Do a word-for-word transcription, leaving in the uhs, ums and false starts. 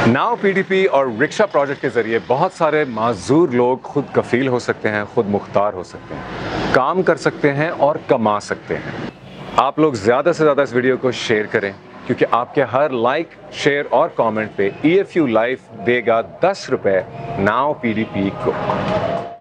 Now PDP और rickshaw project के ज़रिए बहुत सारे माजूर लोग खुद कफ़ील हो सकते हैं, खुद मुख्तार हो सकते हैं, काम कर सकते हैं और कमा सकते हैं। आप लोग ज़्यादा से ज़्यादा इस वीडियो को शेयर करें, क्योंकि आपके हर लाइक, शेयर और कमेंट पे ई एफ यू लाइफ देगा दस रुपये नाउ पीडीपी को।